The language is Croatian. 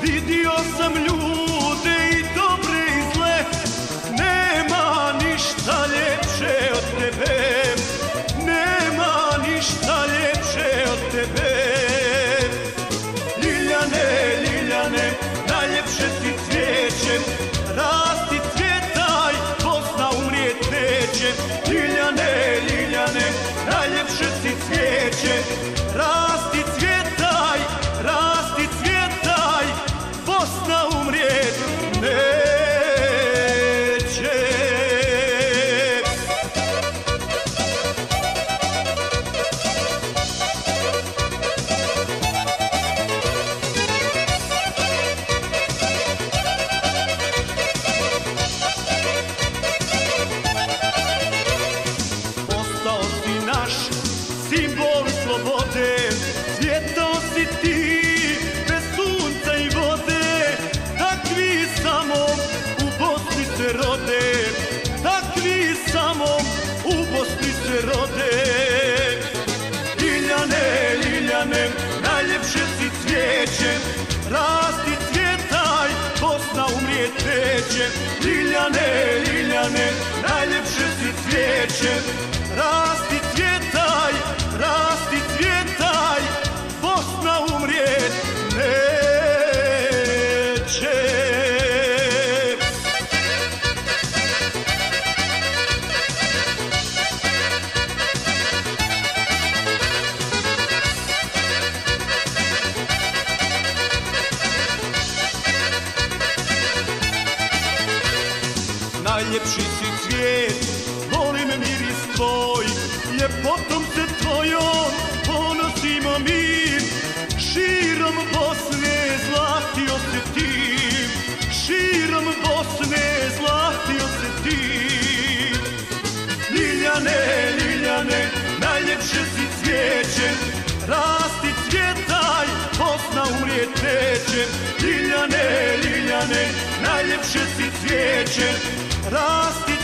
Vidio sam ljude i dobre i zle, nema ništa ljepše od tebe, nema ništa ljepše od tebe. Ljiljane, Ljiljane, najljepše si cvijeće, rasti cvjetaj, Bosna umrijet neće. Ljiljane, Ljiljane, najljepše si cvijeće, rasti cvjetaj, rasti cvjetaj, Bosna umrijet neće. Postao si naš simbol slobode, cvjetao si ti bez sunca i vode. Takvi samo u Bosni se rode, takvi samo u Bosni se rode. Ljiljane, Ljiljane, najljepše si cvijeće, rasti cvjetaj, Bosna umrijet neće. Ljiljane, Ljiljane, najljepše si cvijeće, rasti cvjetaj, rasti cvjetaj, Bosna umrijet neće. Najljepši si cvijet, volim miris tvoj, ljepotom se tvojom ponosimo mi. Širom Bosne zlatio se ti, širom Bosne zlatio se ti. Ljiljane, Ljiljane, najljepše si cvijeće, rasti cvjetaj, Bosna umrijet neće. Ljiljane, Ljiljane, najljepše si cvijeće, rasti